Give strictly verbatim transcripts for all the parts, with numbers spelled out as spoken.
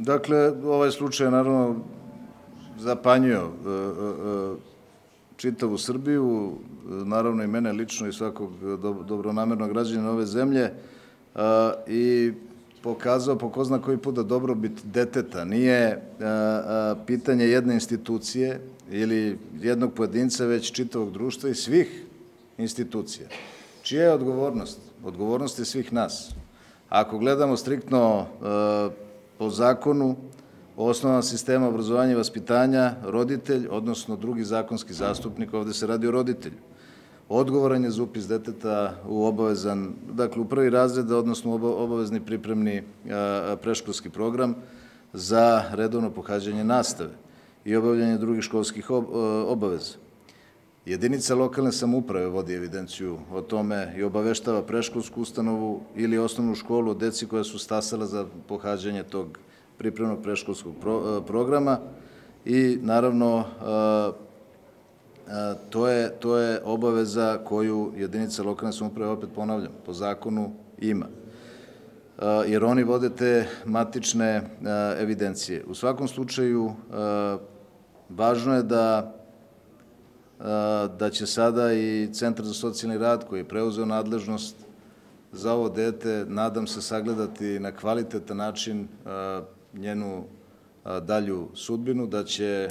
Dakle, ovaj slučaj je naravno zapanjio čitavu Srbiju, naravno i mene lično i svakog dobronamernog građanina ove zemlje i pokazao po ko zna koji put da dobrobit deteta nije pitanje jedne institucije ili jednog pojedinca, već čitavog društva i svih institucija. Čija je odgovornost? Odgovornost je svih nas. Ako gledamo striktno po zakonu o osnovama sistema obrazovanja i vaspitanja, roditelj, odnosno drugi zakonski zastupnik, ovde se radi o roditelju, odgovoran je za upis deteta u obavezan, dakle u prvi razred, odnosno obavezni pripremni predškolski program za redovno pohađanje nastave i obavljanje drugih školskih obaveza. Jedinica lokalne samouprave vodi evidenciju o tome i obaveštava predškolsku ustanovu ili osnovnu školu o deci koja su stasala za pohađanje tog pripremnog predškolskog programa i naravno to je obaveza koju jedinica lokalne samouprave, opet ponavljam, po zakonu ima, jer oni vode te matične evidencije. U svakom slučaju, važno je da da će sada i Centar za socijalni rad, koji je preuzeo nadležnost za ovo dete, nadam se sagledati na kvalitetan način njenu dalju sudbinu, da će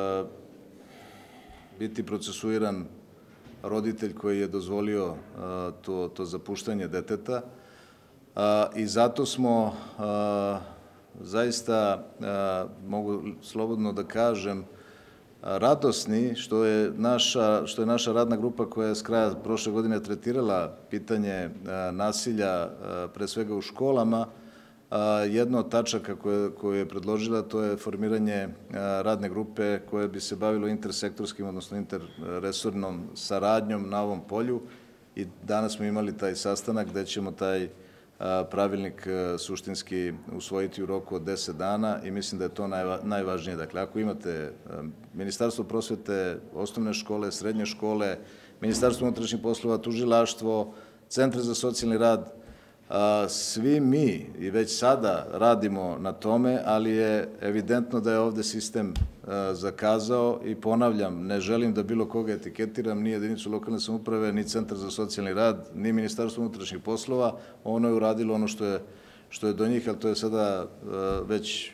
biti procesuiran roditelj koji je dozvolio to zapuštanje deteta i zato smo zaista, mogu slobodno da kažem, radosni što je naša radna grupa koja je s kraja prošle godine tretirala pitanje nasilja, pre svega u školama, jedna od tačaka koju je predložila, to je formiranje radne grupe koja bi se bavila intersektorskim, odnosno interresornom saradnjom na ovom polju i danas smo imali taj sastanak gde ćemo taj pravilnik suštinski usvojiti u roku od deset dana i mislim da je to najvažnije. Dakle, ako imate Ministarstvo prosvete, osnovne škole, srednje škole, Ministarstvo unutrašnjih poslova, tužilaštvo, Centar za socijalni rad, svi mi i već sada radimo na tome, ali je evidentno da je ovde sistem zakazao i ponavljam, ne želim da bilo koga etiketiram, ni jedinicu lokalne samouprave, ni Centar za socijalni rad, ni Ministarstvo unutrašnjih poslova, ono je uradilo ono što je do njih, ali to je sada već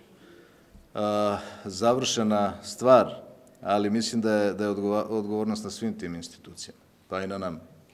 završena stvar, ali mislim da je odgovornost na svim tim institucijama, pa i na nama.